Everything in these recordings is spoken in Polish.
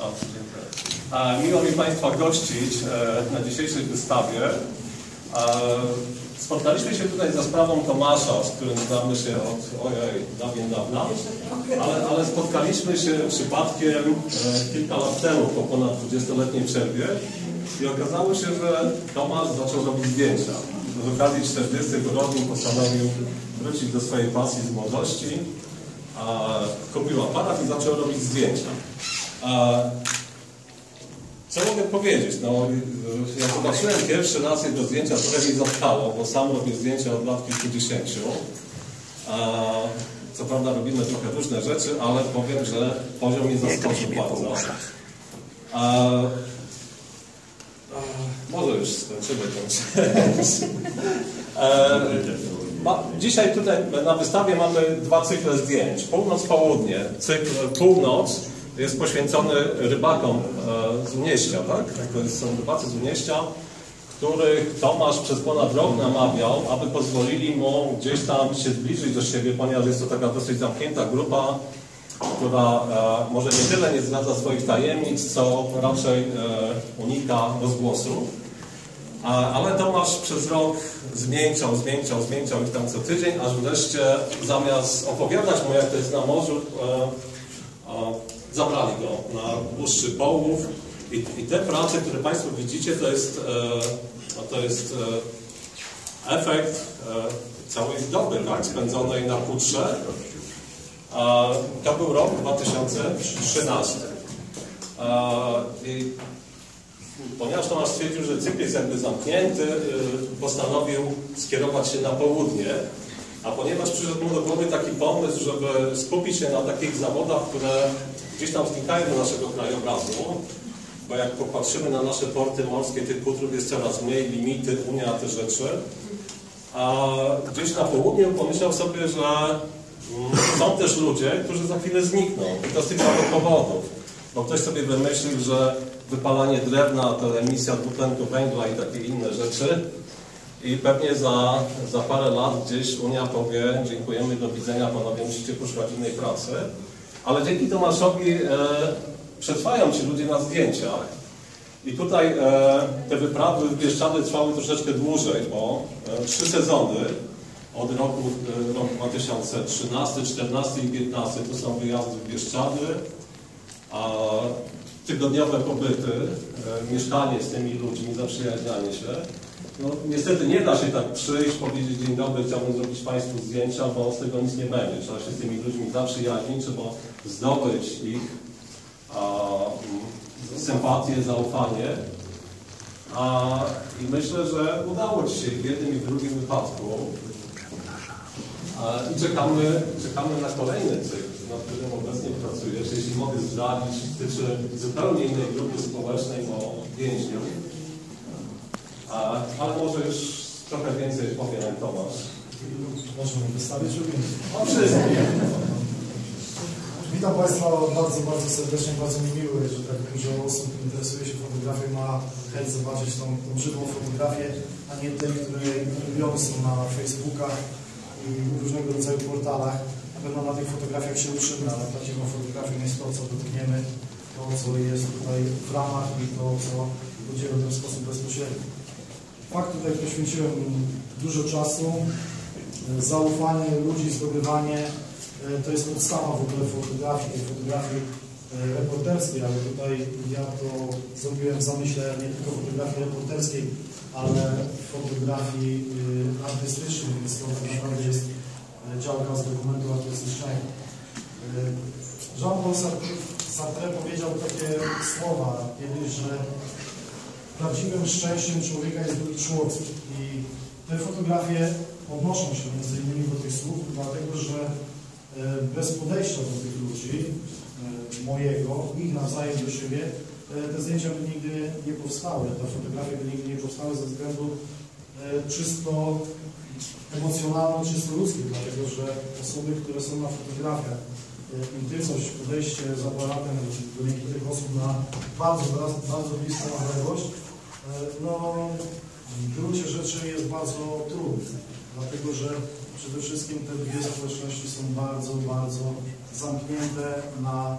Dziękuję. Miło mi Państwa gościć na dzisiejszej wystawie. Spotkaliśmy się tutaj za sprawą Tomasza, z którym znamy się od dawien dawna, ale spotkaliśmy się przypadkiem kilka lat temu, po ponad 20-letniej przerwie i okazało się, że Tomasz zaczął robić zdjęcia. Z okazji 40 urodzin postanowił wrócić do swojej pasji z młodości, kupił aparat i zaczął robić zdjęcia. Co mogę powiedzieć? No, jak zobaczyłem pierwszy raz jego zdjęcia, trochę mi zatkało, bo sam robię zdjęcia od lat kilkudziesięciu. Co prawda robimy trochę różne rzeczy, ale powiem, że poziom mnie zaskoczył bardzo. Może już skończymy Dzisiaj tutaj na wystawie mamy dwa cykle zdjęć. Północ-południe. Cykl północ jest poświęcony rybakom z Unieścia, tak? To są rybacy z Unieścia, których Tomasz przez ponad rok namawiał, aby pozwolili mu gdzieś tam się zbliżyć do siebie, ponieważ jest to taka dosyć zamknięta grupa, która może nie tyle nie zdradza swoich tajemnic, co raczej unika rozgłosu. Ale Tomasz przez rok zmiękczał ich tam co tydzień, aż wreszcie zamiast opowiadać mu, jak to jest na morzu, zabrali go na dłuższy połów i te prace, które Państwo widzicie, to jest efekt całej doby, tak, spędzonej na futrze. To był rok 2013. I ponieważ Tomasz stwierdził, że cykl jest jakby zamknięty, postanowił skierować się na południe. A ponieważ przyszedł mu do głowy taki pomysł, żeby skupić się na takich zawodach, które gdzieś tam znikają do naszego krajobrazu, bo jak popatrzymy na nasze porty morskie, tych kutrów jest coraz mniej, limity, Unia, te rzeczy. A gdzieś na południu pomyślał sobie, że są też ludzie, którzy za chwilę znikną. I to z tych samych powodów. Bo ktoś sobie wymyślił, że wypalanie drewna to emisja dwutlenku węgla i takie inne rzeczy. I pewnie za parę lat gdzieś Unia powie: dziękujemy, do widzenia panowie, musicie poszukać innej pracy. Ale dzięki Tomaszowi przetrwają ci ludzie na zdjęciach. I tutaj te wyprawy w Bieszczady trwały troszeczkę dłużej, bo 3 sezony od rok 2013, 2014 i 2015 to są wyjazdy w Bieszczady, tygodniowe pobyty, mieszkanie z tymi ludźmi, zaprzyjaźnianie się. No, niestety nie da się tak przyjść, powiedzieć: dzień dobry, chciałbym zrobić Państwu zdjęcia, bo z tego nic nie będzie. Trzeba się z tymi ludźmi zaprzyjaźnić, trzeba zdobyć ich sympatię, zaufanie. I myślę, że udało Ci się w jednym i w drugim wypadku. I czekamy na kolejny cykl, nad którym obecnie pracujesz. Jeśli mogę zdradzić, dotyczy zupełnie innej grupy społecznej, bo więźniów. Ale może już trochę więcej powie nam Tomasz. Możemy wystawić również. O wszystkim. Witam Państwa bardzo, bardzo serdecznie, bardzo mi miło, że tak dużo osób interesuje się fotografią, ma chęć zobaczyć tą żywą fotografię, a nie te, które robione są na Facebookach i różnego rodzaju portalach. Na pewno na tych fotografiach się uczymy, ale prawdziwą fotografią jest to, co dotkniemy, to, co jest tutaj w ramach i to, co ludzie robią w sposób bezpośredni. Fakt, tutaj poświęciłem dużo czasu, zaufanie ludzi, zdobywanie, to jest podstawa w ogóle fotografii reporterskiej, ale tutaj ja to zrobiłem w zamyśle nie tylko fotografii reporterskiej, ale fotografii artystycznej, więc to naprawdę jest działka z dokumentu artystycznego. Jean-Paul Sartre powiedział takie słowa kiedyś, że prawdziwym szczęściem człowieka jest drugi człowiek. I te fotografie odnoszą się między innymi do tych słów, dlatego że bez podejścia do tych ludzi, mojego, ich nawzajem do siebie, te zdjęcia by nigdy nie powstały, te fotografie by nigdy nie powstały ze względu czysto emocjonalnym, czysto ludzkim, dlatego że osoby, które są na fotografiach, intymność, podejście z aparatem do niektórych osób na bardzo bliską odległość, no w gruncie rzeczy jest bardzo trudne, dlatego że przede wszystkim te dwie społeczności są bardzo zamknięte na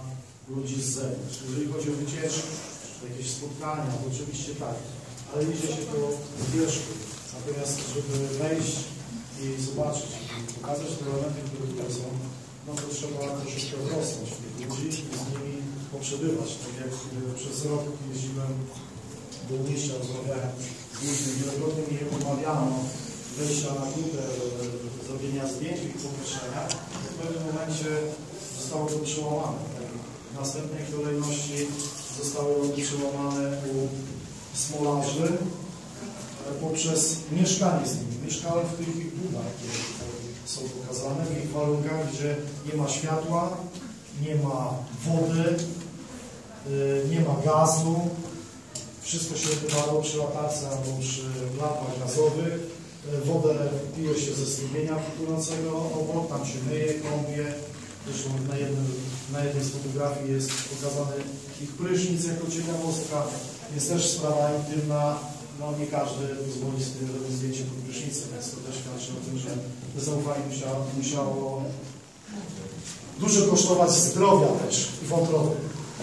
ludzi z zewnątrz. Jeżeli chodzi o wycieczki, jakieś spotkania, to oczywiście tak, ale idzie się to z wierzchu. Natomiast, żeby wejść i zobaczyć, i pokazać te elementy, które tutaj są, no to trzeba troszeczkę wrosnąć w tych ludzi i z nimi poprzebywać. Tak jak przez rok jeździłem do Unieścia, rozmawiałem z ludźmi, wielokrotnie mi umawiano wejścia na grupę, zrobienia zdjęć i pomieszczenia, w pewnym momencie zostało to przełamane. W następnej kolejności zostały one przełamane u smolarzy poprzez mieszkanie z nimi. Mieszkałem w tych ich budach, które są pokazane, w ich warunkach, gdzie nie ma światła, nie ma wody, nie ma gazu. Wszystko się odbywało przy latarce albo przy lampach gazowych. Wodę pije się ze strumienia płynącego obok, tam się myje, kąpie. Zresztą na jednej z fotografii jest pokazany ich prysznic jako ciekawostka. Jest też sprawa intymna. No nie każdy pozwoli sobie robić zdjęcie pod prysznicem, więc to też świadczy o tym, że to zaufanie musiało dużo kosztować zdrowia też i wątroby.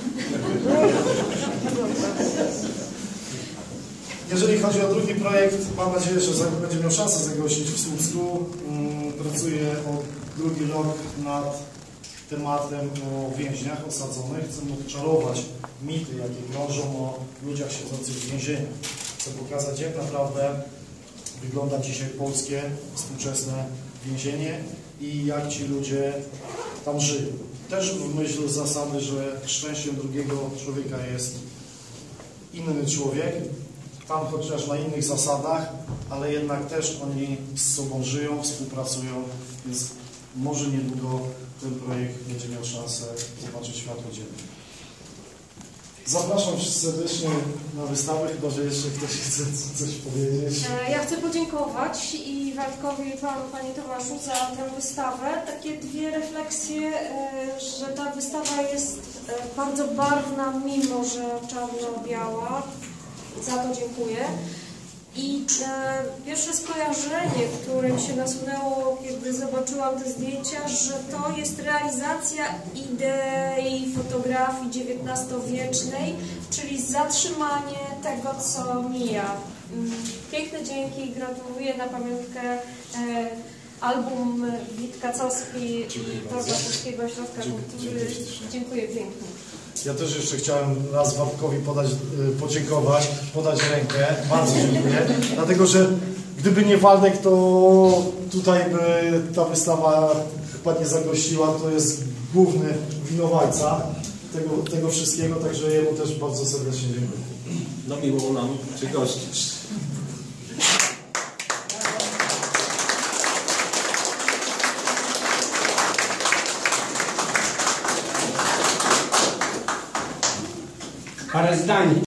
Jeżeli chodzi o drugi projekt, mam nadzieję, że będzie miał szansę zagościć w Słupsku. Pracuję od drugi rok nad tematem o więźniach osadzonych. Chcę odczarować mity, jakie krążą o ludziach siedzących w więzieniu. Chcę pokazać, jak naprawdę wygląda dzisiaj polskie, współczesne więzienie i jak ci ludzie tam żyją. Też w myśl zasady, że szczęściem drugiego człowieka jest inny człowiek, tam chociaż na innych zasadach, ale jednak też oni z sobą żyją, współpracują, więc może niedługo ten projekt będzie miał szansę zobaczyć światło dzienne. Zapraszam serdecznie na wystawę, chyba że jeszcze ktoś chce coś powiedzieć. Ja chcę podziękować i Waldkowi, i Panu, Panie Tomaszu, za tę wystawę. Takie dwie refleksje, że ta wystawa jest bardzo barwna, mimo że czarno-biała. Za to dziękuję. I pierwsze skojarzenie, które mi się nasunęło, kiedy zobaczyłam te zdjęcia, że to jest realizacja idei fotografii XIX-wiecznej, czyli zatrzymanie tego, co mija. Piękne dzięki, gratuluję na pamiątkę album Witkacowski i Torba Polskiego Ośrodka Kultury. Dziękuję pięknie. Ja też jeszcze chciałem raz Waldkowi podziękować, podać rękę. Bardzo dziękuję. Dlatego, że gdyby nie Waldek, to tutaj by ta wystawa chyba nie zagościła. To jest główny winowajca tego wszystkiego, także jemu też bardzo serdecznie dziękuję. No miło nam Cię gościć. Parę zdań.